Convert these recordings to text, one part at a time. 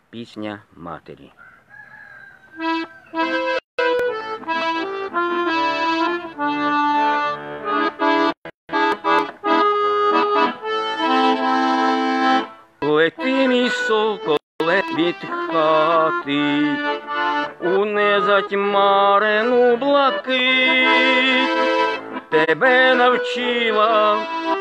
Пісня матері. Лети, мій соколе, від хати у незатьмарену блакить. Тебе навчила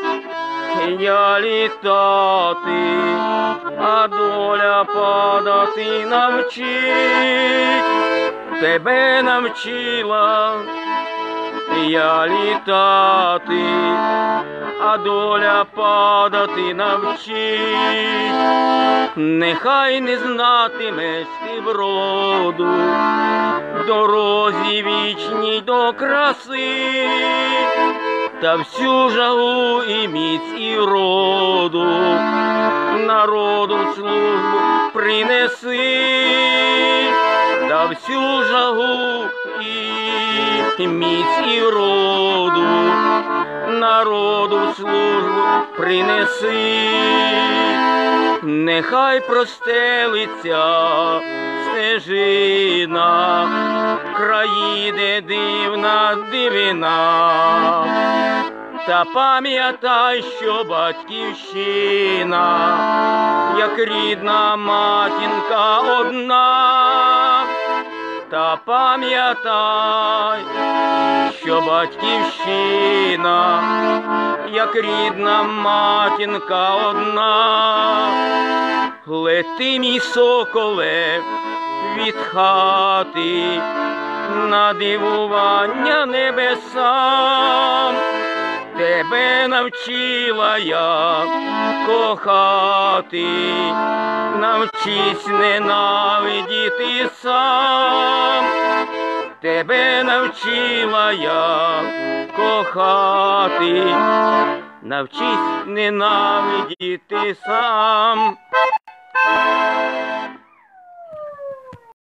я літати, а доля падати навчить. Тебе навчила я літати, а доля падати навчить. Нехай не знатимеш ти вроду, дорозі вічній до краси, та всю жагу і міць і вроду народу в службу принеси, та всю жагу і міць і вроду народу в службу принеси. Нехай простелиться стежина, країде дивна дивина, та пам'ятай, що батьківщина, як рідна матінка одна. Та пам'ятай, що батьківщина, як рідна матінка одна. Лети, мій соколе, від хати на дивування небесам. Тебе навчила я кохати, навчись ненавидіти сам. Тебе навчила я кохати, навчись ненавидіти сам.